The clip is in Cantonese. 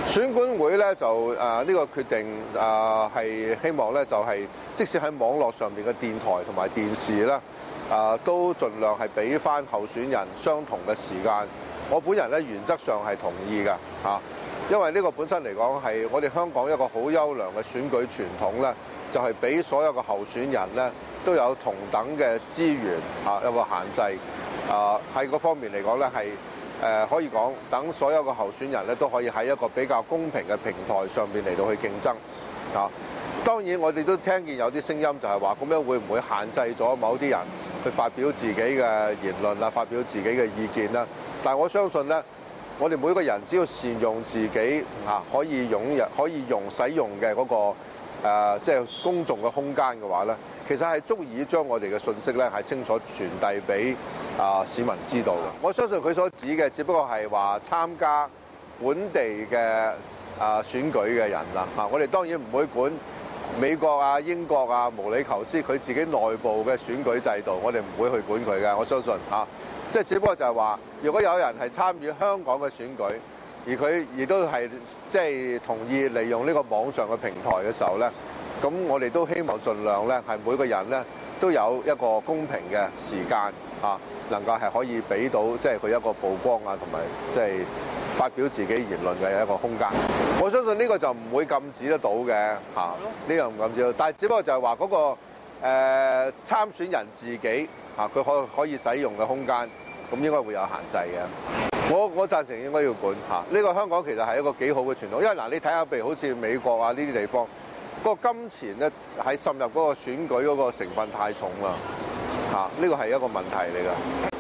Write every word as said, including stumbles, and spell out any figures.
選管會咧就誒呢個決定誒係希望咧就係即使喺網絡上面嘅電台同埋電視咧誒都盡量係俾翻候選人相同嘅時間。我本人咧原則上係同意㗎嚇，因為呢個本身嚟講係我哋香港一個好優良嘅選舉傳統咧，就係俾所有嘅候選人咧都有同等嘅資源嚇，有個限制啊喺嗰方面嚟講咧係。誒可以講，等所有嘅候選人咧都可以喺一個比較公平嘅平台上邊嚟到去競爭啊。當然，我哋都聽見有啲聲音就係話，咁樣會唔會限制咗某啲人去發表自己嘅言論啊，發表自己嘅意見啦？但係我相信咧，我哋每個人只要善用自己啊可以擁有、可以用使用嘅嗰個誒即係公眾嘅空間嘅話咧，其實係足以將我哋嘅信息咧係清楚傳遞俾啊市民知道嘅。我相信佢所指嘅，只不過係話參加本地嘅啊選舉嘅人啦。嚇，我哋當然唔會管美國啊、英國啊、無理求斯佢自己內部嘅選舉制度，我哋唔會去管佢嘅。我相信嚇，即係只不過就係話，如果有人係參與香港嘅選舉，而佢亦都係即係同意利用呢個網上嘅平台嘅時候咧，咁我哋都希望盡量咧係每個人咧都有一個公平嘅時間嚇，能夠係可以俾到即係佢一個曝光啊，同埋即係發表自己言論嘅一個空間。我相信呢個就唔會禁止得到嘅嚇，呢個唔禁止到，但係只不過就係話嗰個誒、呃、參選人自己嚇，佢可可以使用嘅空間，咁應該會有限制嘅。我我贊成應該要管嚇，呢個香港其實係一個幾好嘅傳統，因為嗱你睇下譬如好似美國啊呢啲地方，嗰個金錢咧喺滲入嗰個選舉嗰個成分太重啦嚇，呢個係一個問題嚟㗎。